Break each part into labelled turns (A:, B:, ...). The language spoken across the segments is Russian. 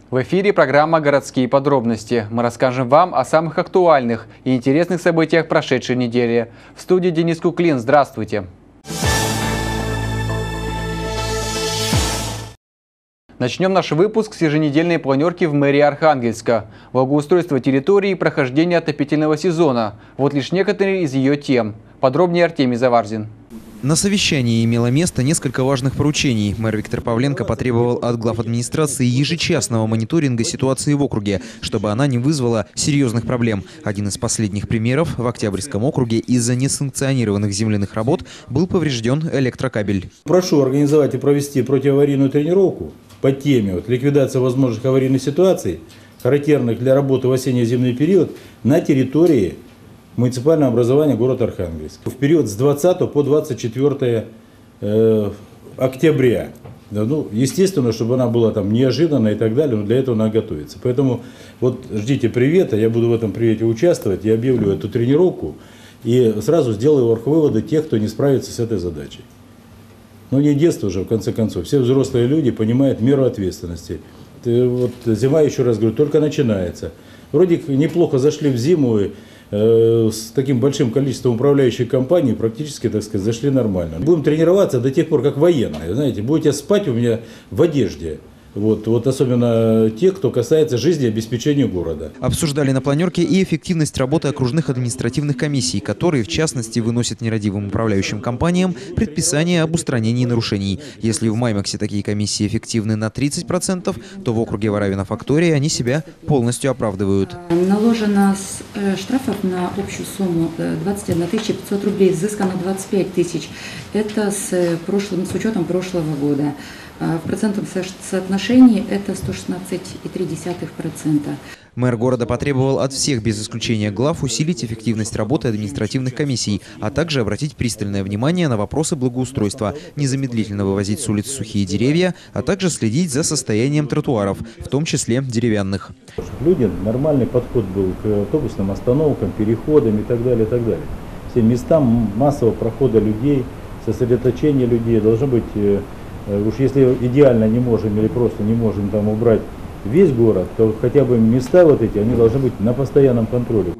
A: В эфире программа «Городские подробности». Мы расскажем вам о самых актуальных и интересных событиях прошедшей недели. В студии Денис Куклин. Здравствуйте. Начнем наш выпуск с еженедельной планерки в мэрии Архангельска. Благоустройство территории и прохождение отопительного сезона. Вот лишь некоторые из ее тем. Подробнее Артемий Заварзин.
B: На совещании имело место несколько важных поручений. Мэр Виктор Павленко потребовал от глав администрации ежечасного мониторинга ситуации в округе, чтобы она не вызвала серьезных проблем. Один из последних примеров: в Октябрьском округе из-за несанкционированных земляных работ был поврежден электрокабель.
C: Прошу организовать и провести противоаварийную тренировку по теме ликвидация возможных аварийных ситуаций, характерных для работы в осенне-зимний период, на территории муниципального образования города Архангельск. В период с 20 по 24 октября. Естественно, чтобы она была там неожиданная и так далее, но для этого надо готовиться. Поэтому вот ждите привета, я буду в этом привете участвовать, я объявлю эту тренировку и сразу сделаю оргвыводы тех, кто не справится с этой задачей. Не детство уже, в конце концов. Все взрослые люди понимают меру ответственности. Зима, еще раз говорю, только начинается. Вроде неплохо зашли в зиму, с таким большим количеством управляющих компаний практически, так сказать, зашли нормально. Будем тренироваться до тех пор, как военные. Знаете, будете спать у меня в одежде. Вот особенно те, кто касается жизнеобеспечения города.
B: Обсуждали на планерке и эффективность работы окружных административных комиссий, которые, в частности, выносят нерадивым управляющим компаниям предписания об устранении нарушений. Если в Маймаксе такие комиссии эффективны на 30%, то в округе Варавина-Фактория они себя полностью оправдывают.
D: Наложено штрафов на общую сумму 21 500 рублей, взыскано 25 тысяч. Это с учетом прошлого года. В процентном соотношении это 116,3%.
B: Мэр города потребовал от всех без исключения глав усилить эффективность работы административных комиссий, а также обратить пристальное внимание на вопросы благоустройства, незамедлительно вывозить с улиц сухие деревья, а также следить за состоянием тротуаров, в том числе деревянных.
C: Люди, нормальный подход был к автобусным остановкам, переходам и так далее, и так далее. Все местам массового прохода людей, сосредоточения людей должно быть. Уж если идеально не можем или просто не можем там убрать весь город, то хотя бы места эти, они должны быть на постоянном контроле.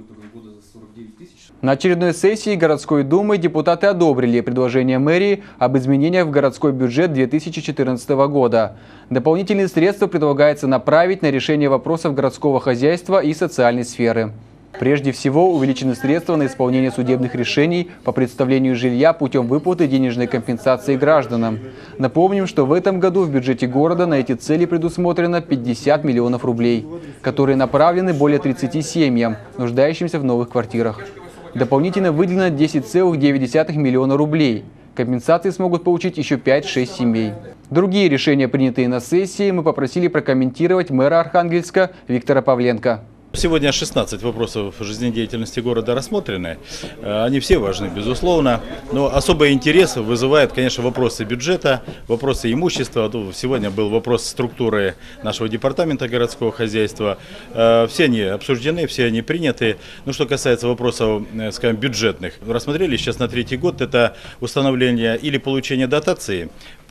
A: На очередной сессии городской думы депутаты одобрили предложение мэрии об изменениях в городской бюджет 2014 года. Дополнительные средства предлагается направить на решение вопросов городского хозяйства и социальной сферы. Прежде всего, увеличены средства на исполнение судебных решений по предоставлению жилья путем выплаты денежной компенсации гражданам. Напомним, что в этом году в бюджете города на эти цели предусмотрено 50 миллионов рублей, которые направлены более 30 семьям, нуждающимся в новых квартирах. Дополнительно выделено 10,9 миллиона рублей. Компенсации смогут получить еще 5-6 семей. Другие решения, принятые на сессии, мы попросили прокомментировать мэра Архангельска Виктора Павленко.
E: Сегодня 16 вопросов жизнедеятельности города рассмотрены. Они все важны, безусловно. Но особый интерес вызывает, конечно, вопросы бюджета, вопросы имущества. Сегодня был вопрос структуры нашего департамента городского хозяйства. Все они обсуждены, все они приняты. Что касается вопросов, скажем, бюджетных, рассмотрели сейчас на 3-й год. Это установление или получение дотации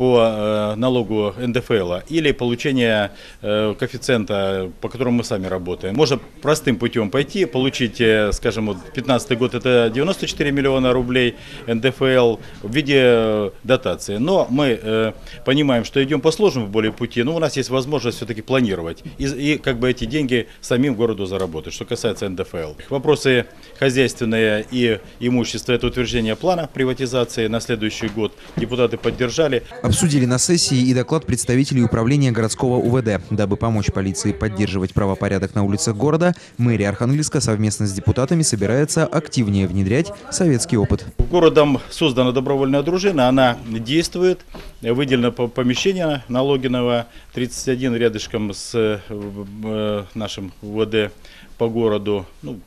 E: по налогу НДФЛ, или получение коэффициента, по которому мы сами работаем. Можно простым путем пойти, получить, скажем, 2015 год это 94 миллиона рублей НДФЛ в виде дотации. Но мы понимаем, что идем по сложному более пути, но у нас есть возможность все-таки планировать и как бы эти деньги самим городу заработать, что касается НДФЛ. Вопросы хозяйственные и имущества, это утверждение плана приватизации на следующий год. Депутаты поддержали.
B: Обсудили на сессии и доклад представителей управления городского УВД. Дабы помочь полиции поддерживать правопорядок на улицах города, мэрия Архангельска совместно с депутатами собирается активнее внедрять советский опыт.
E: Городом создана добровольная дружина, она действует, выделено помещение на Логинова 31 рядышком с нашим УВД по городу.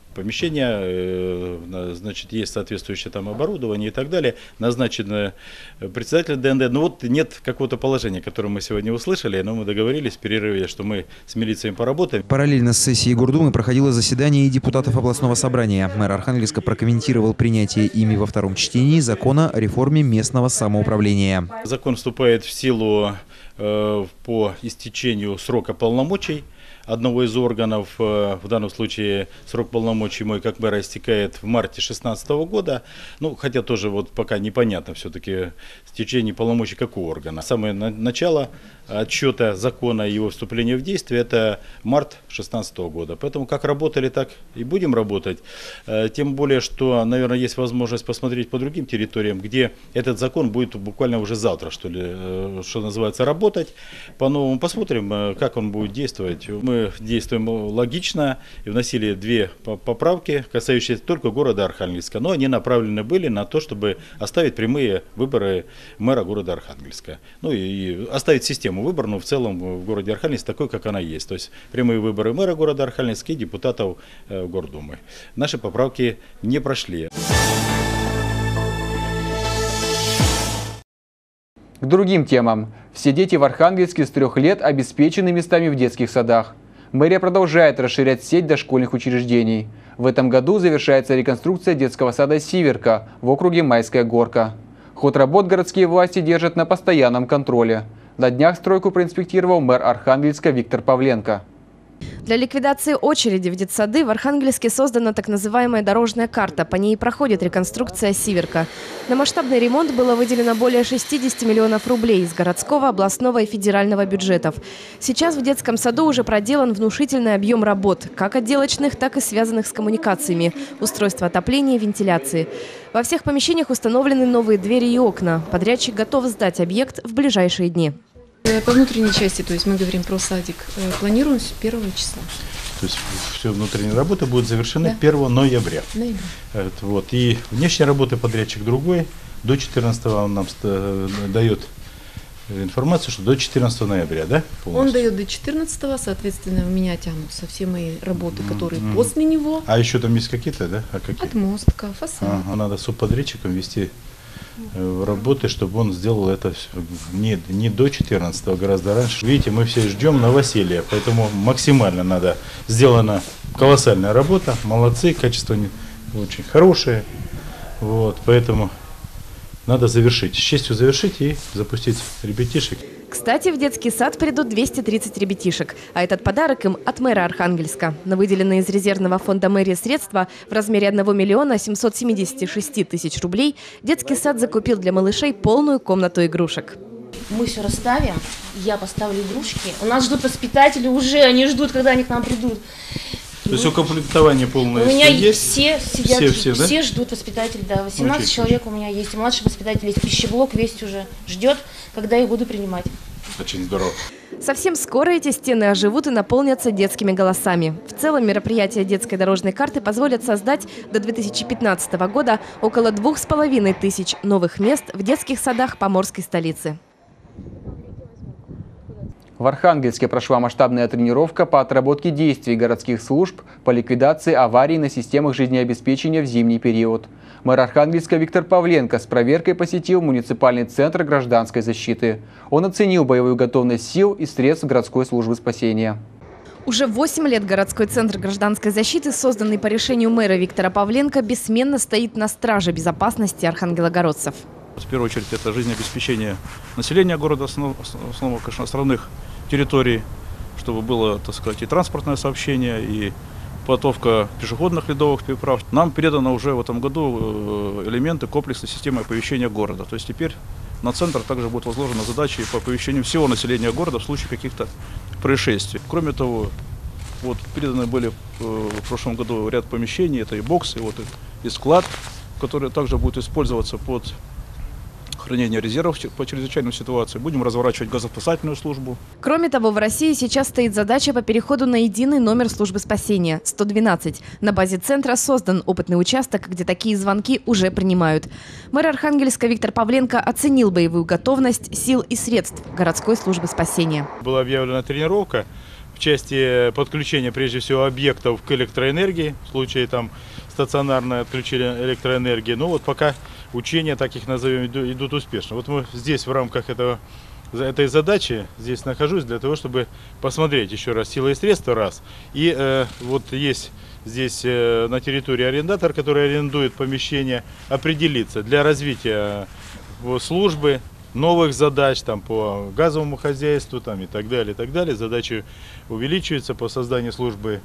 E: Помещение, значит, есть соответствующее там оборудование и так далее. Назначен председатель ДНД. Нет какого-то положения, которое мы сегодня услышали, но мы договорились в перерыве, что мы с милицией поработаем.
B: Параллельно с сессией Гордумы проходило заседание и депутатов областного собрания. Мэр Архангельска прокомментировал принятие ими во втором чтении закона о реформе местного самоуправления.
E: Закон вступает в силу по истечению срока полномочий одного из органов, в данном случае срок полномочий мой как мэра истекает в марте 2016 года, ну, хотя тоже вот пока непонятно все-таки истечение полномочий какого органа. Самое начало отчета закона и его вступления в действие — это март 2016 года. Поэтому как работали, так и будем работать. Тем более, что, наверное, есть возможность посмотреть по другим территориям, где этот закон будет буквально уже завтра, что ли, что называется, работать. По-новому посмотрим, как он будет действовать. Мы действуем логично и вносили две поправки, касающиеся только города Архангельска. Но они направлены были на то, чтобы оставить прямые выборы мэра города Архангельска. Ну и оставить систему выборную в целом в городе Архангельск такой, как она есть. То есть прямые выборы мэра города Архангельска и депутатов Гордумы. Наши поправки не прошли.
A: К другим темам. Все дети в Архангельске с 3 лет обеспечены местами в детских садах. Мэрия продолжает расширять сеть дошкольных учреждений. В этом году завершается реконструкция детского сада «Сиверка» в округе Майская Горка. Ход работ городские власти держат на постоянном контроле. На днях стройку проинспектировал мэр Архангельска Виктор Павленко.
F: Для ликвидации очереди в детсады в Архангельске создана так называемая дорожная карта. По ней проходит реконструкция «Сиверка». На масштабный ремонт было выделено более 60 миллионов рублей из городского, областного и федерального бюджетов. Сейчас в детском саду уже проделан внушительный объем работ, как отделочных, так и связанных с коммуникациями, устройство отопления и вентиляции. Во всех помещениях установлены новые двери и окна. Подрядчик готов сдать объект в ближайшие дни.
G: По внутренней части, то есть мы говорим про садик, планируем с 1 числа.
E: То есть все внутренние работы будут завершены 1 ноября. Вот. И внешние работы подрядчик другой. До 14 он нам дает информацию, что до 14 ноября, да?
G: Он дает до 14, соответственно, у меня тянутся все мои работы, которые после него.
E: А еще там есть какие-то, да? А какие?
G: Отмостка, фасад.
E: Надо субподрядчиком вести работы, чтобы он сделал это не до 14, а гораздо раньше. Видите, мы все ждем новоселья, поэтому максимально надо. Сделана колоссальная работа, молодцы, качество очень хорошее. Вот, поэтому надо завершить, с честью завершить и запустить ребятишек.
F: Кстати, в детский сад придут 230 ребятишек, а этот подарок им от мэра Архангельска. На выделенные из резервного фонда мэрии средства в размере 1 миллиона 776 тысяч рублей детский сад закупил для малышей полную комнату игрушек.
H: Мы все расставим, я поставлю игрушки. У нас ждут воспитатели уже, они ждут, когда они к нам придут.
E: То есть укомплектование полное?
H: У меня
E: есть?
H: Все сидят,
E: все
H: ждут воспитателей, да. 18 человек у меня есть, и младший воспитатель есть. Пищеблок весь уже ждет, когда я буду принимать.
E: Очень здорово.
F: Совсем скоро эти стены оживут и наполнятся детскими голосами. В целом мероприятия детской дорожной карты позволят создать до 2015 года около 2500 новых мест в детских садах поморской столицы.
A: В Архангельске прошла масштабная тренировка по отработке действий городских служб по ликвидации аварий на системах жизнеобеспечения в зимний период. Мэр Архангельска Виктор Павленко с проверкой посетил муниципальный центр гражданской защиты. Он оценил боевую готовность сил и средств городской службы спасения.
F: Уже 8 лет городской центр гражданской защиты, созданный по решению мэра Виктора Павленко, бессменно стоит на страже безопасности архангелогородцев.
I: В первую очередь это жизнеобеспечение населения города, основных, конечно, островных территорий, чтобы было, так сказать, и транспортное сообщение, и подготовка пешеходных ледовых переправ. Нам передано уже в этом году элементы комплексной системы оповещения города. То есть теперь на центр также будет возложена задача по оповещению всего населения города в случае каких-то происшествий. Кроме того, вот переданы были в прошлом году ряд помещений, это и боксы, и склад, который также будет использоваться под хранение резервов по чрезвычайной ситуации. Будем разворачивать газоспасательную службу.
F: Кроме того, в России сейчас стоит задача по переходу на единый номер службы спасения – 112. На базе центра создан опытный участок, где такие звонки уже принимают. Мэр Архангельска Виктор Павленко оценил боевую готовность сил и средств городской службы спасения.
E: Была объявлена тренировка в части подключения, прежде всего, объектов к электроэнергии. В случае там стационарное отключение электроэнергии. Ну вот пока учения, так их назовем, идут успешно. Вот мы здесь в рамках этой задачи здесь нахожусь для того, чтобы посмотреть еще раз силы и средства, раз. И вот есть здесь на территории арендатор, который арендует помещение, определиться для развития службы, новых задач там, по газовому хозяйству там, и так далее, и так далее. Задачи увеличиваются по созданию службы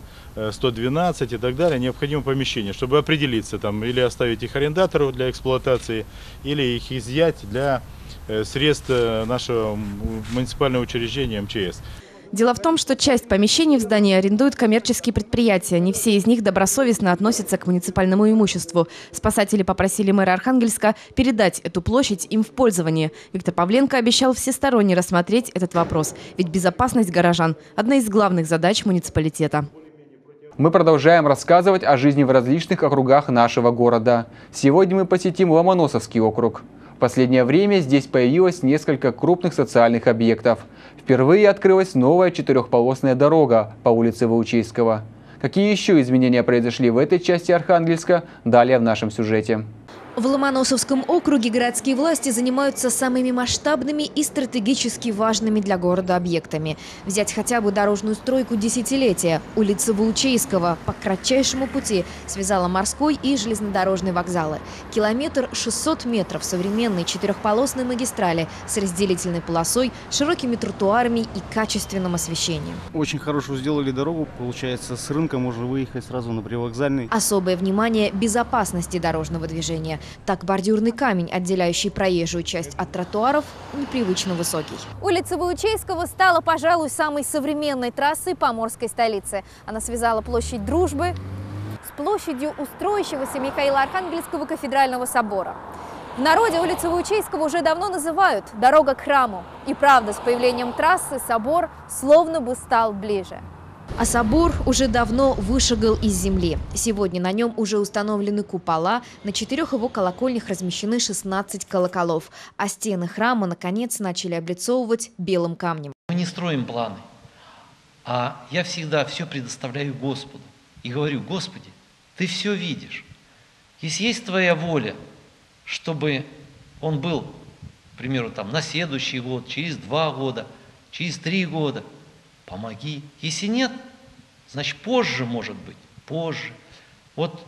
E: 112 и так далее. Необходимо помещение, чтобы определиться, там, или оставить их арендатору для эксплуатации, или их изъять для средств нашего муниципального учреждения МЧС.
F: Дело в том, что часть помещений в здании арендуют коммерческие предприятия. Не все из них добросовестно относятся к муниципальному имуществу. Спасатели попросили мэра Архангельска передать эту площадь им в пользование. Виктор Павленко обещал всесторонне рассмотреть этот вопрос. Ведь безопасность горожан – одна из главных задач муниципалитета.
A: Мы продолжаем рассказывать о жизни в различных округах нашего города. Сегодня мы посетим Ломоносовский округ. В последнее время здесь появилось несколько крупных социальных объектов. Впервые открылась новая четырехполосная дорога по улице Волчейского. Какие еще изменения произошли в этой части Архангельска, далее в нашем сюжете.
J: В Ломоносовском округе городские власти занимаются самыми масштабными и стратегически важными для города объектами. Взять хотя бы дорожную стройку десятилетия. Улица Волчейского по кратчайшему пути связала морской и железнодорожный вокзалы. Километр 600 метров современной четырехполосной магистрали с разделительной полосой, широкими тротуарами и качественным освещением.
K: Очень хорошую сделали дорогу. Получается, с рынка можно выехать сразу на привокзальный.
J: Особое внимание безопасности дорожного движения. Так, бордюрный камень, отделяющий проезжую часть от тротуаров, непривычно высокий.
L: Улица Волчейского стала, пожалуй, самой современной трассой поморской столицы. Она связала площадь Дружбы с площадью устроящегося Михаила Архангельского кафедрального собора. В народе улицу Волчейского уже давно называют «дорога к храму». И правда, с появлением трассы собор словно бы стал ближе.
J: А собор уже давно вышагал из земли. Сегодня на нем уже установлены купола, на 4 его колокольнях размещены 16 колоколов, а стены храма, наконец, начали облицовывать белым камнем.
M: Мы не строим планы, а я всегда все предоставляю Господу. И говорю: Господи, Ты все видишь. Если есть Твоя воля, чтобы он был, к примеру, там, на следующий год, через 2 года, через 3 года, помоги. Если нет, значит позже, может быть, позже. Вот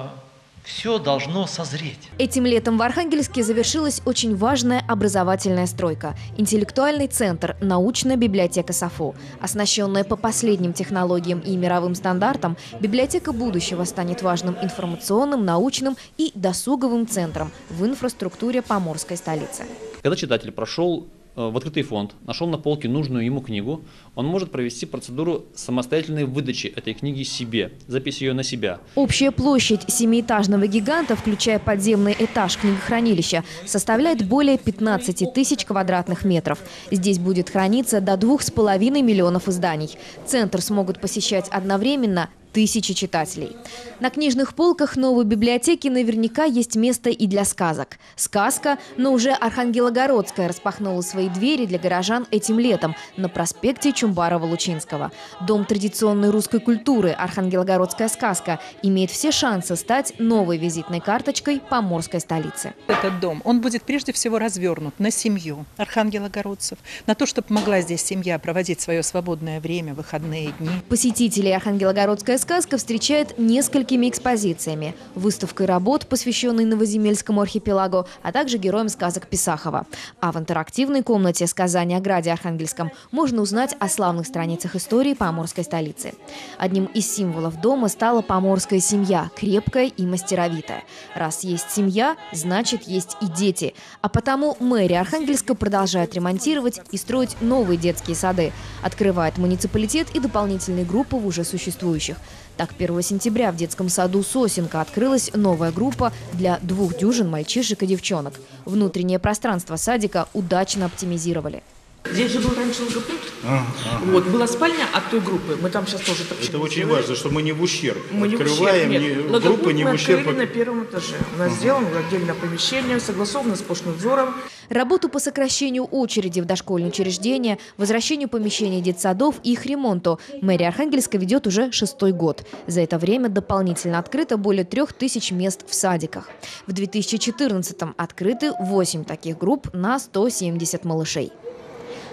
M: все должно созреть.
J: Этим летом в Архангельске завершилась очень важная образовательная стройка. Интеллектуальный центр «Научная библиотека САФО». Оснащенная по последним технологиям и мировым стандартам, библиотека будущего станет важным информационным, научным и досуговым центром в инфраструктуре поморской столицы.
N: Когда читатель прошел в открытый фонд, нашел на полке нужную ему книгу, он может провести процедуру самостоятельной выдачи этой книги себе, запись ее на себя.
J: Общая площадь 7-этажного гиганта, включая подземный этаж книгохранилища, составляет более 15 тысяч квадратных метров. Здесь будет храниться до 2,5 миллионов изданий. Центр смогут посещать одновременно тысячи читателей. На книжных полках новой библиотеки наверняка есть место и для сказок. Сказка, но уже Архангелогородская, распахнула свои двери для горожан этим летом на проспекте Чумбарова-Лучинского. Дом традиционной русской культуры «Архангелогородская сказка» имеет все шансы стать новой визитной карточкой поморской столицы.
O: Этот дом, он будет прежде всего развернут на семью архангелогородцев, на то, чтобы могла здесь семья проводить свое свободное время, выходные дни.
J: Посетителей Архангелогородская сказка встречает несколькими экспозициями. Выставкой работ, посвященной Новоземельскому архипелагу, а также героям сказок Писахова. А в интерактивной комнате «Сказания о граде Архангельском» можно узнать о славных страницах истории поморской столицы. Одним из символов дома стала поморская семья, крепкая и мастеровитая. Раз есть семья, значит есть и дети. А потому мэрия Архангельска продолжает ремонтировать и строить новые детские сады. Открывает муниципалитет и дополнительные группы в уже существующих. Так, 1 сентября в детском саду «Сосенка» открылась новая группа для 2 дюжин мальчишек и девчонок. Внутреннее пространство садика удачно оптимизировали.
P: Здесь же был раньше логопед. Вот, была спальня от той группы. Мы там сейчас тоже так.
E: Это очень важно, что мы не в ущерб.
P: Мы
E: открываем, группы не в ущерб.
P: Мы на 1-м этаже. У нас сделано отдельное помещение, согласовано с Пошнадзором.
J: Работу по сокращению очереди в дошкольные учреждения, возвращению помещений детсадов и их ремонту мэрия Архангельска ведет уже 6-й год. За это время дополнительно открыто более 3000 мест в садиках. В 2014-м открыты 8 таких групп на 170 малышей.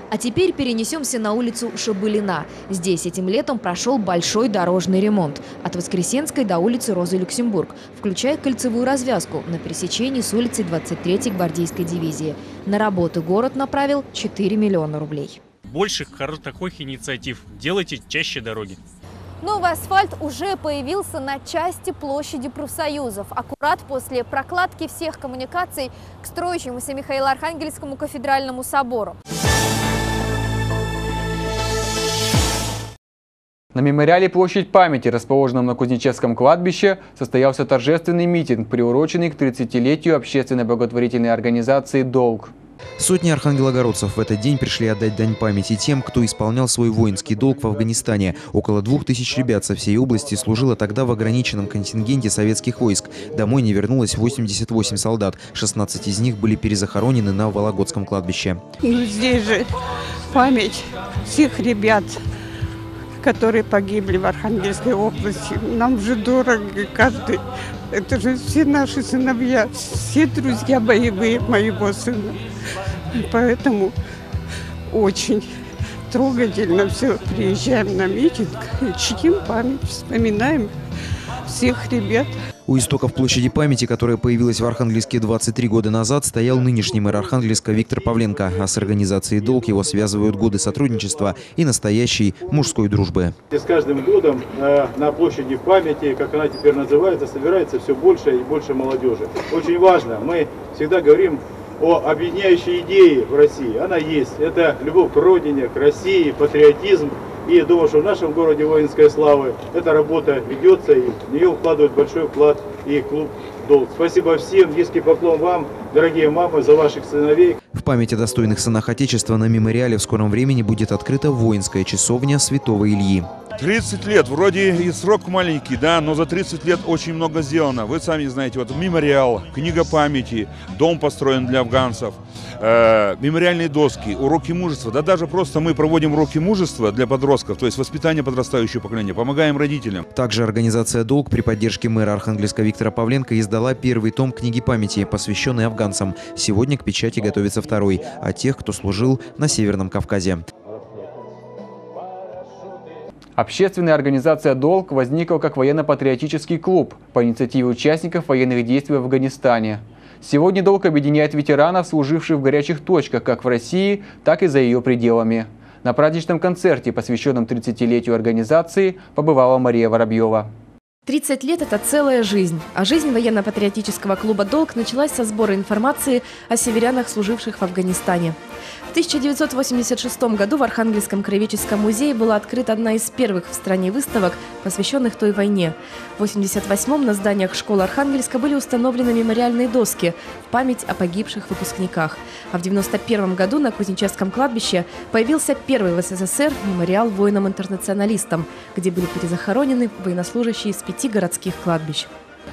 J: А теперь перенесемся на улицу Шабылина. Здесь этим летом прошел большой дорожный ремонт. От Воскресенской до улицы Розы Люксембург, включая кольцевую развязку на пересечении с улицей 23-й гвардейской дивизии. На работы город направил 4 миллиона рублей.
Q: Больше таких инициатив. Делайте чаще дороги.
L: Новый асфальт уже появился на части площади профсоюзов. Аккурат после прокладки всех коммуникаций к строящемуся Михаило-Архангельскому кафедральному собору.
A: На мемориале «Площадь памяти», расположенном на Кузнечевском кладбище, состоялся торжественный митинг, приуроченный к 30-летию общественной благотворительной организации «Долг».
B: Сотни архангелогородцев в этот день пришли отдать дань памяти тем, кто исполнял свой воинский долг в Афганистане. Около 2000 ребят со всей области служило тогда в ограниченном контингенте советских войск. Домой не вернулось 88 солдат. 16 из них были перезахоронены на Вологодском кладбище.
R: Здесь же память всех ребят, которые погибли в Архангельской области. Нам же дорого каждый. Это же все наши сыновья, все друзья боевые моего сына. Поэтому очень трогательно все. Приезжаем на митинг, чтим память, вспоминаем всех ребят.
B: У истоков площади памяти, которая появилась в Архангельске 23 года назад, стоял нынешний мэр Архангельска Виктор Павленко. А с организацией «Долг» его связывают годы сотрудничества и настоящей мужской дружбы.
S: С каждым годом на площади памяти, как она теперь называется, собирается все больше и больше молодежи. Очень важно, мы всегда говорим о объединяющей идее в России. Она есть. Это любовь к родине, к России, патриотизм. И я думаю, что в нашем городе воинской славы эта работа ведется, и в нее вкладывает большой вклад и клуб «Долг». Спасибо всем, низкий поклон вам, дорогие мамы, за ваших сыновей.
B: В память о достойных сынах Отечества на мемориале в скором времени будет открыта воинская часовня Святого Ильи.
T: 30 лет, вроде и срок маленький, да, но за 30 лет очень много сделано. Вы сами знаете, вот мемориал, книга памяти, дом построен для афганцев, мемориальные доски, уроки мужества. Да даже просто мы проводим уроки мужества для подростков, то есть воспитание подрастающего поколения, помогаем родителям.
B: Также организация «Долг» при поддержке мэра Архангельска Виктора Павленко издала первый том книги памяти, посвященный афганцам. Сегодня к печати готовится второй, о тех, кто служил на Северном Кавказе.
A: Общественная организация «Долг» возникла как военно-патриотический клуб по инициативе участников военных действий в Афганистане. Сегодня «Долг» объединяет ветеранов, служивших в горячих точках как в России, так и за ее пределами. На праздничном концерте, посвященном 30-летию организации, побывала Мария Воробьева.
F: 30 лет – это целая жизнь. А жизнь военно-патриотического клуба «Долг» началась со сбора информации о северянах, служивших в Афганистане. В 1986 году в Архангельском краеведческом музее была открыта одна из первых в стране выставок, посвященных той войне. В 1988-м на зданиях школы Архангельска были установлены мемориальные доски в память о погибших выпускниках. А в 1991 году на Кузнечевском кладбище появился первый в СССР мемориал воинам-интернационалистам, где были перезахоронены военнослужащие из 5 городских кладбищ.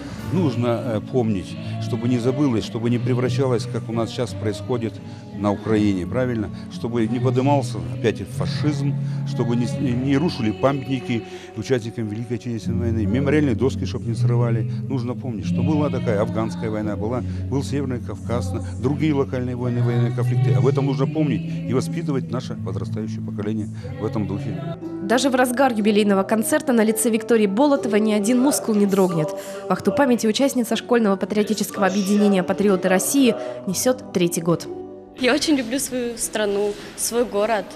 T: Нужно помнить, чтобы не забылось, чтобы не превращалось, как у нас сейчас происходит на Украине, правильно? Чтобы не поднимался опять фашизм, чтобы не рушили памятники участникам Великой Отечественной войны, мемориальные доски, чтобы не срывали. Нужно помнить, что была такая афганская война, был Северный Кавказ, другие локальные войны, военные конфликты. Об этом нужно помнить и воспитывать наше подрастающее поколение в этом духе.
F: Даже в разгар юбилейного концерта на лице Виктории Болотовой ни один мускул не дрогнет. Вахту памяти участница школьного патриотического объединения «Патриоты России» несет 3-й год.
U: Я очень люблю свою страну, свой город.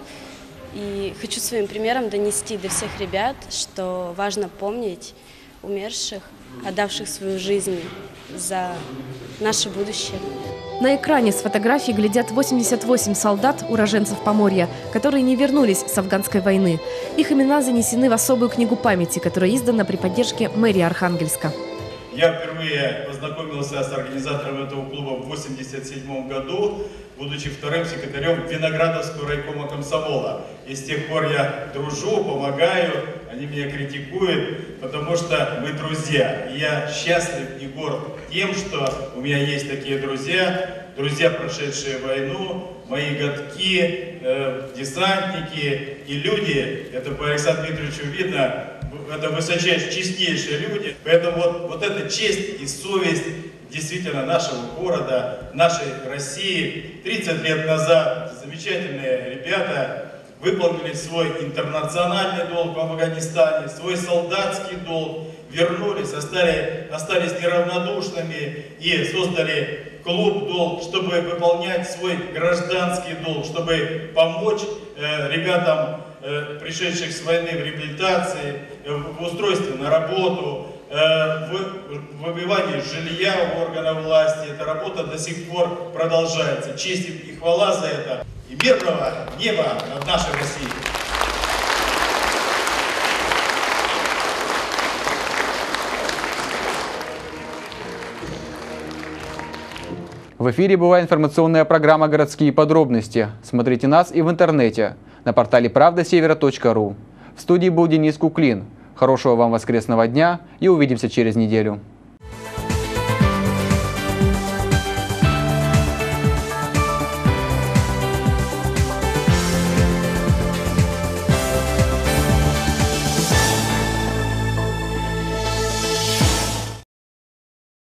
U: И хочу своим примером донести до всех ребят, что важно помнить умерших, отдавших свою жизнь за наше будущее.
F: На экране с фотографией глядят 88 солдат, уроженцев Поморья, которые не вернулись с афганской войны. Их имена занесены в особую книгу памяти, которая издана при поддержке мэрии Архангельска.
V: Я впервые познакомился с организатором этого клуба в 1987 году, будучи вторым секретарем Виноградовского райкома комсомола. И с тех пор я дружу, помогаю, они меня критикуют, потому что мы друзья. И я счастлив и горд тем, что у меня есть такие друзья, прошедшие войну, мои годки, десантники и люди, это по Александру Дмитриевичу видно, это высочайшие, честнейшие люди. Поэтому вот эта честь и совесть действительно нашего города, нашей России. 30 лет назад замечательные ребята выполнили свой интернациональный долг в Афганистане, свой солдатский долг, вернулись, остались неравнодушными и создали клуб «Долг», чтобы выполнять свой гражданский долг, чтобы помочь ребятам, пришедших с войны, в реабилитации, в устройстве на работу, в выбивании жилья у органов власти. Эта работа до сих пор продолжается. Честь и хвала за это. И мирного неба над нашей Россией.
A: В эфире была информационная программа «Городские подробности». Смотрите нас и в интернете на портале правдасевера.ру. В студии был Денис Куклин. Хорошего вам воскресного дня и увидимся через неделю.